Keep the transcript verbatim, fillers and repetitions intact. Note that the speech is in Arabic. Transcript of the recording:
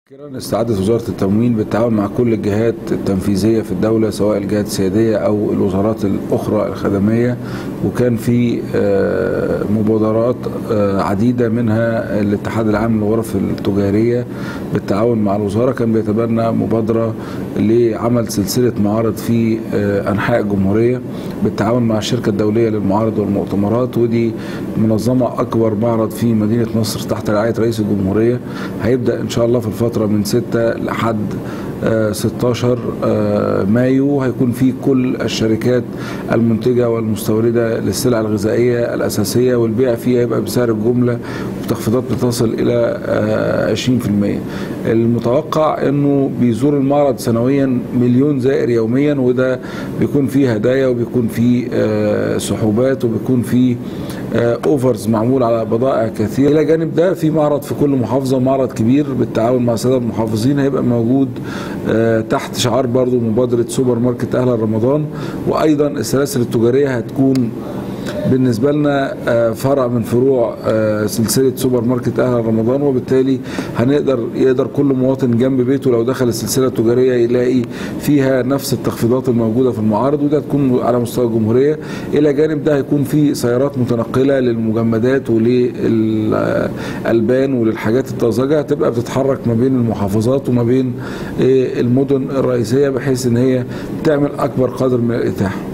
مؤخرا استعادت وزارة التموين بالتعاون مع كل الجهات التنفيذية في الدولة سواء الجهات السيادية أو الوزارات الأخرى الخدمية، وكان في مبادرات عديدة منها الاتحاد العام للغرف التجارية بالتعاون مع الوزارة كان بيتبنى مبادرة لعمل سلسلة معارض في أنحاء الجمهورية بالتعاون مع الشركة الدولية للمعارض والمؤتمرات، ودي منظمة أكبر معرض في مدينة نصر تحت رعاية رئيس الجمهورية. هيبدأ إن شاء الله في الفترة من ستة لحد ستة عشر مايو، هيكون في كل الشركات المنتجة والمستوردة للسلع الغذائية الأساسية، والبيع فيها يبقى بسعر الجملة وتخفيضات بتصل إلى عشرين في المية. المتوقع أنه بيزور المعرض سنويا مليون زائر يوميا، وده بيكون فيه هدايا وبيكون فيه سحوبات وبيكون فيه اوفرز معمول على بضائع كثير. الى جانب ده في معرض في كل محافظه، معرض كبير بالتعاون مع الساده المحافظين هيبقى موجود تحت شعار برضو مبادره سوبر ماركت اهلا رمضان، وايضا السلاسل التجاريه هتكون بالنسبه لنا فرع من فروع سلسله سوبر ماركت اهلا رمضان، وبالتالي هنقدر يقدر كل مواطن جنب بيته لو دخل السلسله التجاريه يلاقي فيها نفس التخفيضات الموجوده في المعارض، وده تكون على مستوى الجمهوريه. الى جانب ده هيكون في سيارات متنقله للمجمدات وللالبان وللحاجات الطازجه، هتبقى بتتحرك ما بين المحافظات وما بين المدن الرئيسيه بحيث ان هي تعمل اكبر قدر من الاتاحه.